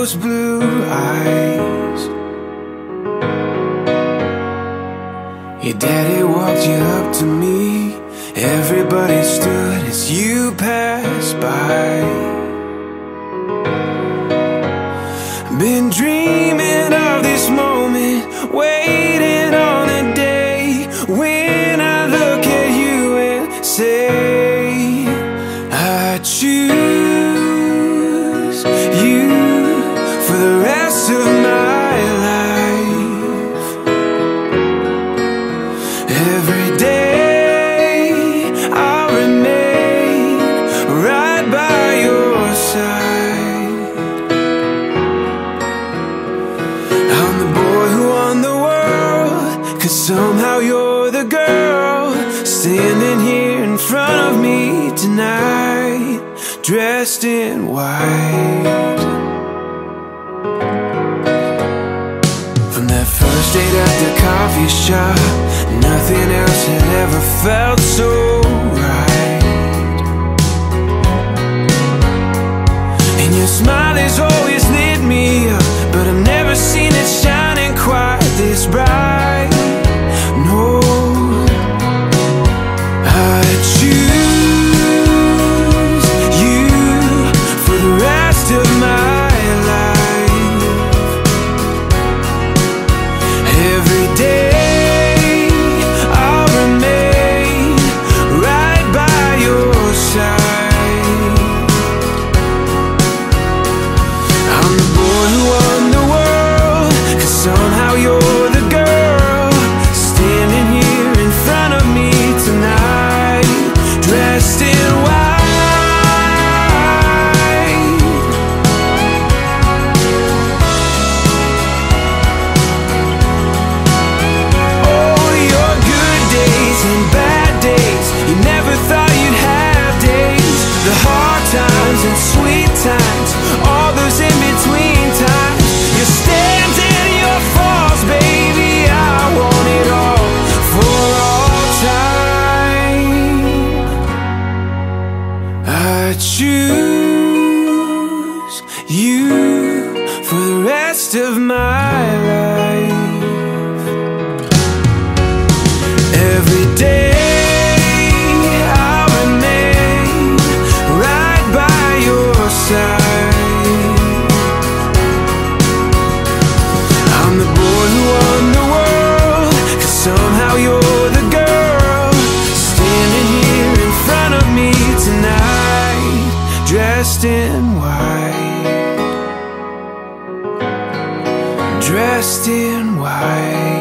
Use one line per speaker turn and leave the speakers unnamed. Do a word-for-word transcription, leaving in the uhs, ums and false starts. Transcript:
those blue eyes. Your daddy walked you up to me. Everybody stood as you passed by. Been dreaming of this moment, waiting on a day when I look at you and say, I choose you for the rest of my life. Every day I'll remain right by your side. I'm the boy who won the world, 'cause somehow you're the girl standing here in front of me tonight, dressed in white. From that first date at the coffee shop, nothing else had ever felt so right. And your smile has always lit me up, but I've never seen it shining quite this bright. No, I choose you for the rest of my life. Every day I'll remain right by your side. I'm the boy who won the world, 'cause somehow you're the girl standing here in front of me tonight, dressed in white. Oh, your good days and bad days, you never thought you'd have days. The hard times and sweet times, all those in between times. Your stands and your falls, baby, I want it all for all time. I choose you for the rest of my life. Every day I'll remain right by your side. I'm the boy who won the world, 'cause somehow you're the girl standing here in front of me tonight, dressed in white, dressed in white.